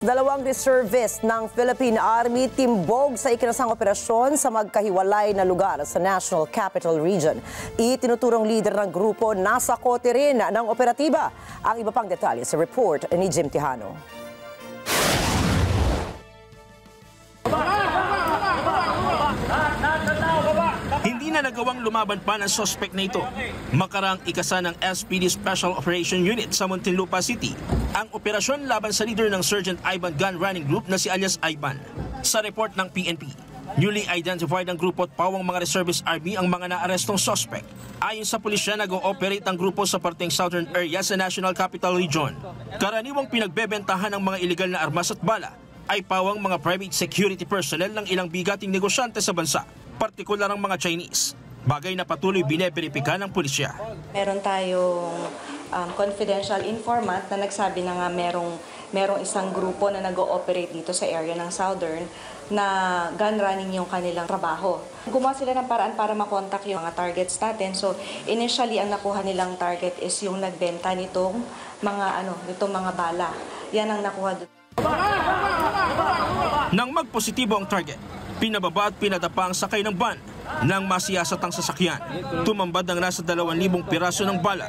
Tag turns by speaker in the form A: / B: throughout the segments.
A: Dalawang reservist ng Philippine Army timbog sa ikinasang operasyon sa magkahiwalay na lugar sa National Capital Region. Itinuturong leader ng grupo nasa kote rin ng operatiba. Ang iba pang detalye sa report ni Jim Tejano.
B: Hindi na nagawang lumaban pa ng suspect na ito. Makarang ikasa ng SPD Special Operation Unit sa Muntinlupa City ang operasyon laban sa leader ng Sergeant Ivan Gun Running Group na si alias Ivan. Sa report ng PNP, newly identified ang grupo at pawang mga reservist army ang mga naarestong suspect. Ayon sa pulisya, nag-ooperate ang grupo sa parteng southern area sa National Capital Region. Karaniwang pinagbebentahan ng mga iligal na armas at bala ay pawang mga private security personnel ng ilang bigating negosyante sa bansa, partikular ang mga Chinese. Bagay na patuloy bineberipika ng pulisya.
C: Meron tayong confidential informant na nagsabi na nga merong isang grupo na nag-ooperate dito sa area ng Southern na gun running yung kanilang trabaho. Gumawa sila ng paraan para makontak yung mga targets natin. So initially ang nakuha nilang target is yung nagbenta nitong mga bala. Yan ang nakuha doon.
B: Nang magpositibo ang target, pinababa at pinadapa ang sakay ng van. Nang masiyasat ang sasakyan, tumambad ng nasa 2,000 piraso ng bala.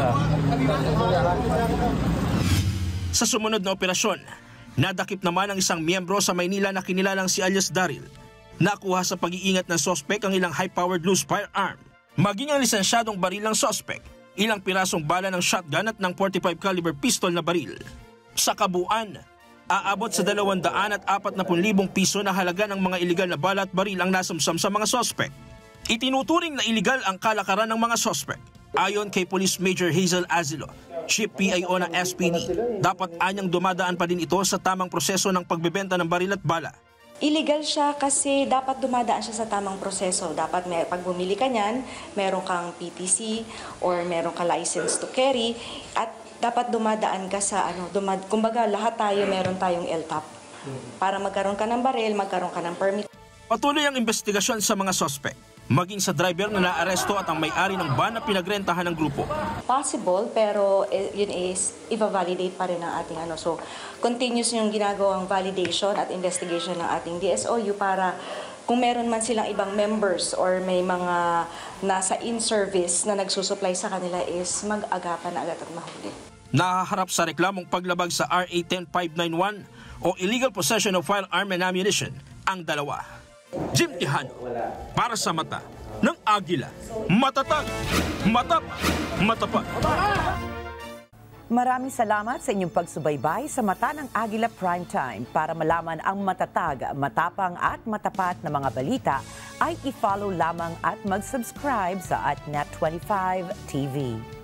B: Sa sumunod na operasyon, nadakip naman ang isang miyembro sa Maynila na kinilalang si alias Daryl. Nakuha sa pag-iingat ng sospek ang ilang high-powered loose firearm, maging ang lisensyadong baril ng sospek, ilang pirasong bala ng shotgun at ng .45 caliber pistol na baril. Sa kabuuan, aabot sa 240,000 piso na halaga ng mga iligal na bala at baril ang nasamsam sa mga sospek. Itinuturing na iligal ang kalakaran ng mga sospek. Ayon kay Police Major Hazel Azilo, Chief PIO ng SPD, dapat anyang dumadaan pa din ito sa tamang proseso ng pagbebenta ng baril at bala.
C: Illegal siya kasi dapat dumadaan siya sa tamang proseso. Dapat pag bumili ka niyan, meron kang PTC or meron ka license to carry at dapat dumadaan ka sa kumbaga lahat tayo meron tayong LTAP. Para magkaroon ka ng baril, magkaroon ka ng permit.
B: Patuloy ang investigasyon sa mga suspect, maging sa driver na naaresto at ang may-ari ng van na pinagrentahan ng grupo.
C: Possible, pero yun is i-validate pa rin ng ating So, continuous yung ginagawang validation at investigation ng ating DSOU para kung meron man silang ibang members or may mga nasa in-service na nagsusupply sa kanila is mag-agapan na agad at mahuli.
B: Nahaharap sa reklamong paglabag sa RA 10591 o illegal possession of firearm and ammunition ang dalawa. Jim Tejano, para sa mata ng Agila. Matatag, matapat.
A: Maraming salamat sa inyong pagsubaybay sa Mata ng Agila Primetime. Para malaman ang matatag, matapang at matapat na mga balita, ay i-follow lamang at mag-subscribe sa @Net25 TV.